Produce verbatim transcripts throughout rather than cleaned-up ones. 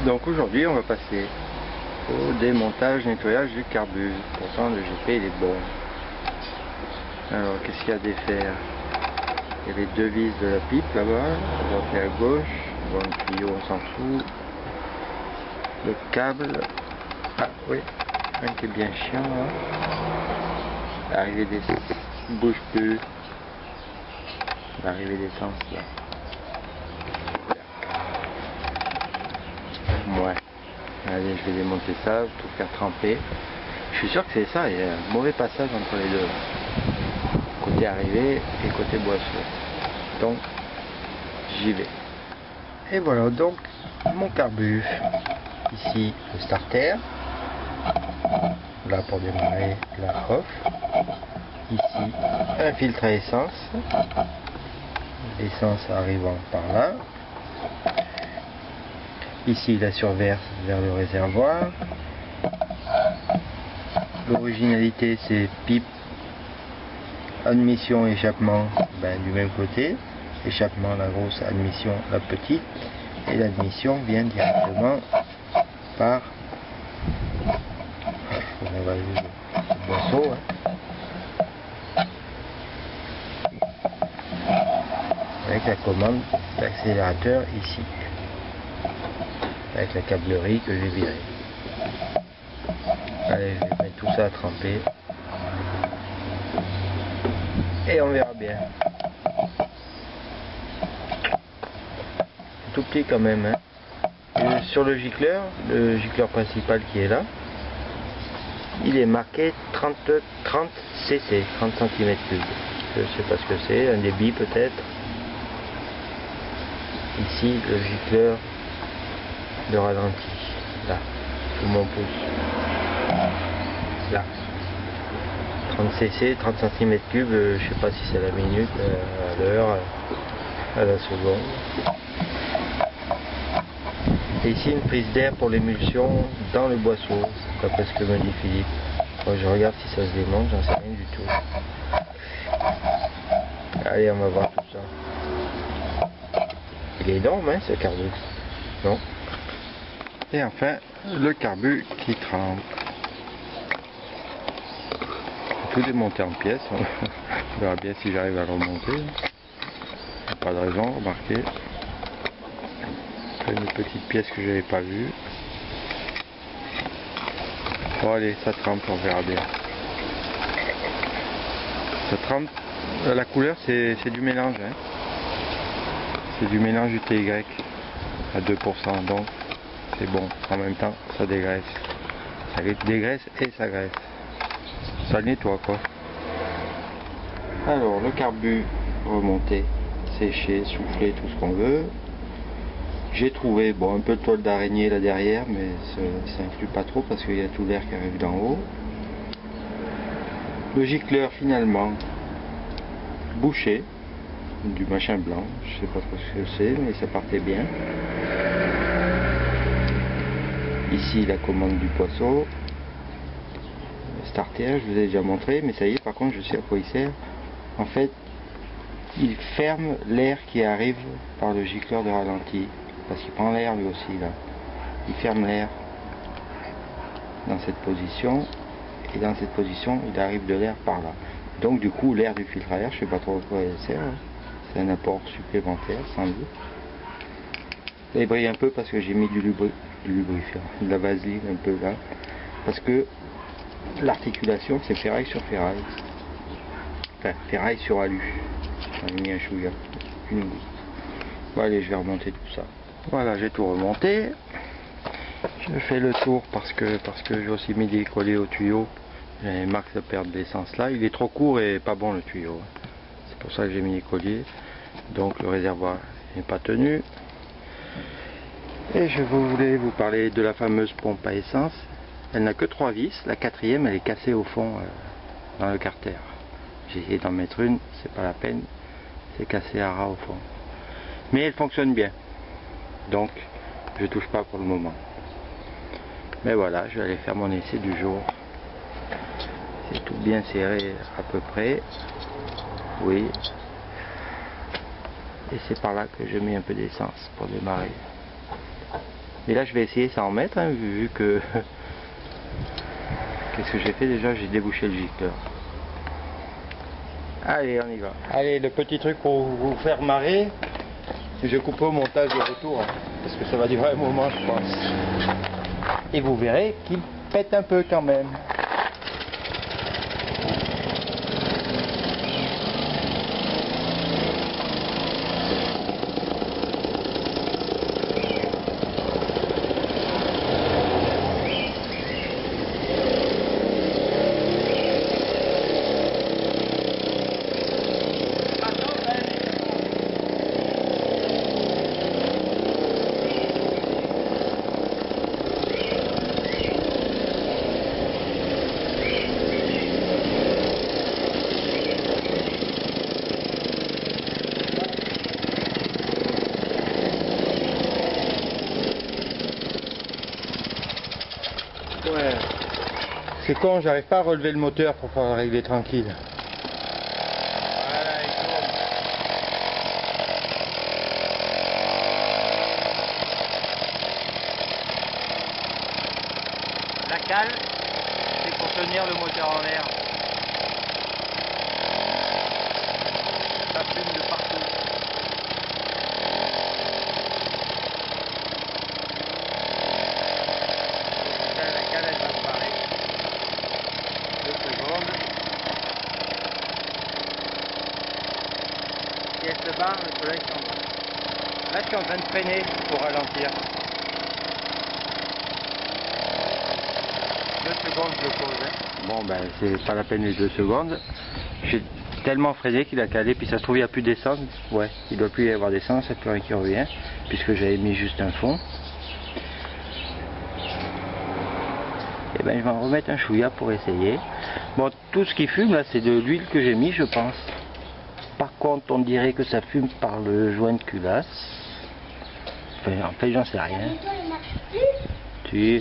Donc aujourd'hui on va passer au démontage, nettoyage du carbu. Pourtant le G P il est bon. Alors qu'est-ce qu'il y a à défaire? Il y a les deux vis de la pipe là-bas, à droite et à gauche. Bon, le tuyau on s'en fout. Le câble. Ah oui, un qui est bien chiant là. L'arrivée d'essence ne bouge plus. L'arrivée d'essence là. Ouais. Allez, je vais démonter ça, tout faire tremper. Je suis sûr que c'est ça, il y a un mauvais passage entre les deux. Côté arrivée et côté boisseau. Donc, j'y vais. Et voilà donc mon carbu. Ici, le starter. Là pour démarrer la off. Ici, un filtre à essence. L'essence arrivant par là. Ici, la surverse vers le réservoir. L'originalité, c'est pipe, admission, échappement ben, du même côté. Échappement, la grosse, admission, la petite. Et l'admission vient directement par on va le boisseau. Hein. Avec la commande d'accélérateur ici. Avec la câblerie que j'ai virée. Allez, je vais mettre tout ça à tremper. Et on verra bien. Tout petit quand même. Hein. Et sur le gicleur, le gicleur principal qui est là, il est marqué trente, trente cc, trente centimètres cubes. Je ne sais pas ce que c'est, un débit peut-être. Ici, le gicleur de ralenti, là, sous mon pouce, là, trente cc, trente centimètres cubes, je sais pas si c'est à la minute, à l'heure, à la seconde. Et ici une prise d'air pour l'émulsion dans le boisseau, d'après ce que me dit Philippe. Moi, je regarde si ça se démonte, j'en sais rien du tout. Allez, on va voir tout ça. Il est énorme hein, ce carbu, non? Et enfin, le carbu qui trempe. Tout démonter en pièces. On verra bien si j'arrive à le remonter. Pas de raison, remarquez. Une petite pièce que j'avais pas vue. Bon allez, ça trempe, on verra bien. Ça trempe. La couleur c'est du mélange. Hein. C'est du mélange du T Y à deux pour cent, donc c'est bon. En même temps, ça dégraisse. Ça dégraisse et ça graisse. Ça le nettoie quoi. Alors, le carbu remonté, séché, soufflé, tout ce qu'on veut. J'ai trouvé bon, un peu de toile d'araignée là derrière, mais ça n'influe pas trop parce qu'il y a tout l'air qui arrive d'en haut. Le gicleur finalement bouché, du machin blanc, je sais pas trop ce que c'est, mais ça partait bien. Ici la commande du poisson. Starter, je vous ai déjà montré, mais ça y est, par contre je sais à quoi il sert. En fait, il ferme l'air qui arrive par le gicleur de ralenti. Parce qu'il prend l'air lui aussi là. Il ferme l'air dans cette position. Et dans cette position, il arrive de l'air par là. Donc du coup, l'air du filtre à air, je sais pas trop à quoi il sert. Hein. C'est un apport supplémentaire, sans doute. Là, il brille un peu parce que j'ai mis du, lubri du lubrifiant, de la vaseline un peu là. Parce que l'articulation, c'est ferraille sur ferraille. Enfin, ferraille sur alu. J'en ai mis un chouïa, une goutte. Bon, allez, je vais remonter tout ça. Voilà, j'ai tout remonté. Je fais le tour parce que parce que j'ai aussi mis des collets au tuyau. J'ai marqué de perte d'essence là. Il est trop court et pas bon le tuyau. C'est pour ça que j'ai mis les colliers. Donc le réservoir n'est pas tenu. Et je voulais vous parler de la fameuse pompe à essence. Elle n'a que trois vis. La quatrième, elle est cassée au fond euh, dans le carter. J'ai essayé d'en mettre une, c'est pas la peine. C'est cassé à ras au fond. Mais elle fonctionne bien. Donc, je touche pas pour le moment. Mais voilà, je vais aller faire mon essai du jour. C'est tout bien serré à peu près. Oui. Et c'est par là que je mets un peu d'essence pour démarrer. Et là je vais essayer sans en mettre, hein, vu, vu que... Qu'est-ce que j'ai fait déjà? J'ai débouché le gicleur. Allez, on y va. Allez, le petit truc pour vous faire marrer, je coupe au montage de retour, hein, parce que ça va durer un moment je pense. Et vous verrez qu'il pète un peu quand même. Ouais. C'est con, j'arrive pas à relever le moteur pour pouvoir régler tranquille. Voilà, il tourne. La cale, c'est pour tenir le moteur en l'air. Ça fume de partout. Si elle se barre, le soleil s'en va. Là je suis en train de freiner pour ralentir. Deux secondes je le pose. Hein. Bon ben c'est pas la peine les deux secondes. J'ai tellement freiné qu'il a calé, puis ça se trouve il n'y a plus d'essence. Ouais, il doit plus y avoir d'essence, il n'y a plus rien qui revient, puisque j'avais mis juste un fond. Et ben je vais en remettre un chouïa pour essayer. Bon, tout ce qui fume là c'est de l'huile que j'ai mis je pense. Par contre on dirait que ça fume par le joint de culasse. Enfin, en fait j'en sais rien. Si.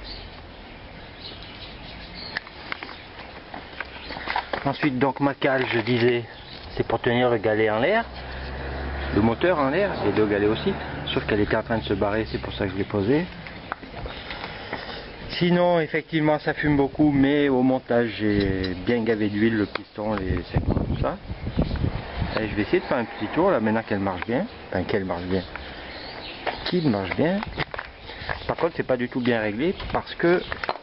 Ensuite donc ma cale je disais c'est pour tenir le galet en l'air. Le moteur en l'air et le galet aussi. Sauf qu'elle était en train de se barrer, c'est pour ça que je l'ai posée. Sinon, effectivement, ça fume beaucoup, mais au montage, j'ai bien gavé d'huile le piston, les segments, tout ça. Et je vais essayer de faire un petit tour, là, maintenant qu'elle marche bien. Enfin, qu'elle marche bien. Qu'il marche bien. Par contre, c'est pas du tout bien réglé, parce que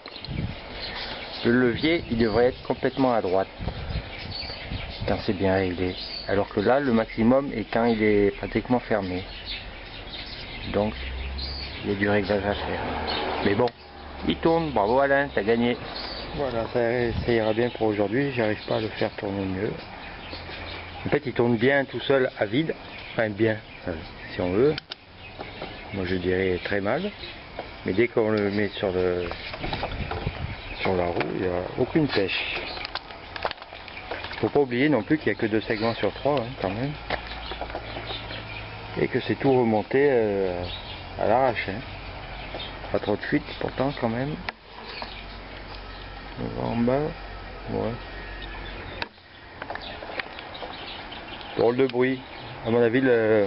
le levier, il devrait être complètement à droite, quand c'est bien réglé. Alors que là, le maximum est quand il est pratiquement fermé. Donc, il y a du réglage à faire. Mais bon. Il tourne, bravo Alain, t'as gagné. Voilà, ça, ça ira bien pour aujourd'hui, j'arrive pas à le faire tourner mieux. En fait il tourne bien tout seul à vide, enfin bien, euh, si on veut. Moi je dirais très mal, mais dès qu'on le met sur, le, sur la roue, il n'y a aucune pêche. Faut pas oublier non plus qu'il n'y a que deux segments sur trois, hein, quand même. Et que c'est tout remonté euh, à l'arrache. Hein. Pas trop de fuite pourtant quand même. On va en bas. Ouais. Drôle de bruit. À mon avis le...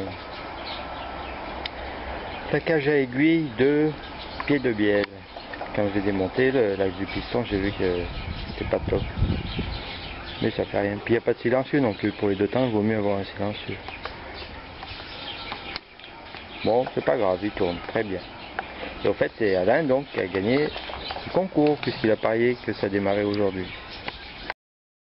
la cage à aiguille de pied de bielle. Quand j'ai démonté l'axe du piston, j'ai vu que c'était pas top. Mais ça fait rien. Puis il n'y a pas de silencieux non plus. Pour les deux temps, il vaut mieux avoir un silencieux. Bon, c'est pas grave, il tourne très bien. Et au fait, c'est Alain donc qui a gagné le concours puisqu'il a parié que ça démarrait aujourd'hui.